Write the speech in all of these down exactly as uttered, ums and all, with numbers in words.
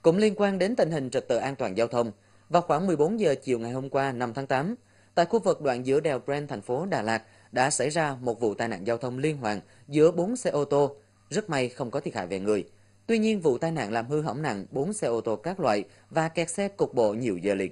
Cũng liên quan đến tình hình trật tự an toàn giao thông, vào khoảng mười bốn giờ chiều ngày hôm qua năm tháng tám, tại khu vực đoạn giữa đèo Brent thành phố Đà Lạt đã xảy ra một vụ tai nạn giao thông liên hoàn giữa bốn xe ô tô. Rất may không có thiệt hại về người. Tuy nhiên, vụ tai nạn làm hư hỏng nặng bốn xe ô tô các loại và kẹt xe cục bộ nhiều giờ liền.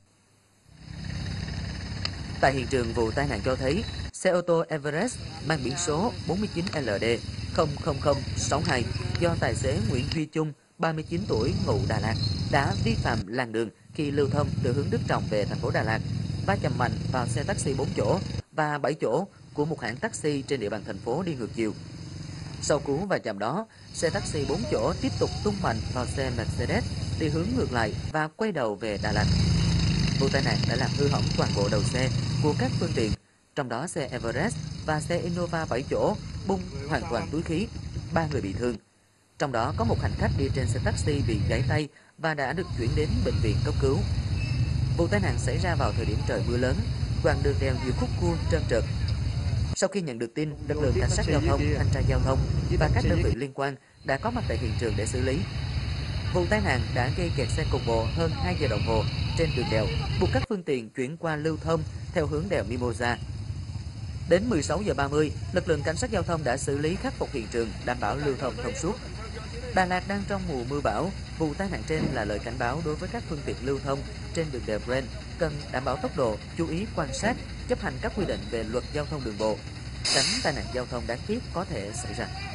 Tại hiện trường vụ tai nạn cho thấy, xe ô tô Everest mang biển số bốn chín L D không không không sáu hai do tài xế Nguyễn Duy Chung, ba mươi chín tuổi, ngụ Đà Lạt, đã vi phạm làn đường khi lưu thông từ hướng Đức Trọng về thành phố Đà Lạt, va chạm mạnh vào xe taxi bốn chỗ và bảy chỗ của một hãng taxi trên địa bàn thành phố đi ngược chiều. Sau cú va chạm đó, xe taxi bốn chỗ tiếp tục tung mạnh vào xe Mercedes đi hướng ngược lại và quay đầu về Đà Lạt. Vụ tai nạn đã làm hư hỏng toàn bộ đầu xe của các phương tiện, trong đó xe Everest và xe Innova bảy chỗ bung hoàn toàn túi khí, ba người bị thương. Trong đó có một hành khách đi trên xe taxi bị gãy tay và đã được chuyển đến bệnh viện cấp cứu. Vụ tai nạn xảy ra vào thời điểm trời mưa lớn, đoạn đường đèo nhiều khúc cua trơn trượt. Sau khi nhận được tin, lực lượng cảnh sát giao thông, thanh tra giao thông và các đơn vị liên quan đã có mặt tại hiện trường để xử lý. Vụ tai nạn đã gây kẹt xe cục bộ hơn hai giờ đồng hồ trên đường đèo, buộc các phương tiện chuyển qua lưu thông theo hướng đèo Mimosa. Đến mười sáu giờ ba mươi, lực lượng cảnh sát giao thông đã xử lý khắc phục hiện trường, đảm bảo lưu thông thông suốt. Đà Lạt đang trong mùa mưa bão, vụ tai nạn trên là lời cảnh báo đối với các phương tiện lưu thông trên đường đèo Brent cần đảm bảo tốc độ, chú ý quan sát, chấp hành các quy định về luật giao thông đường bộ, tránh tai nạn giao thông đáng tiếc có thể xảy ra.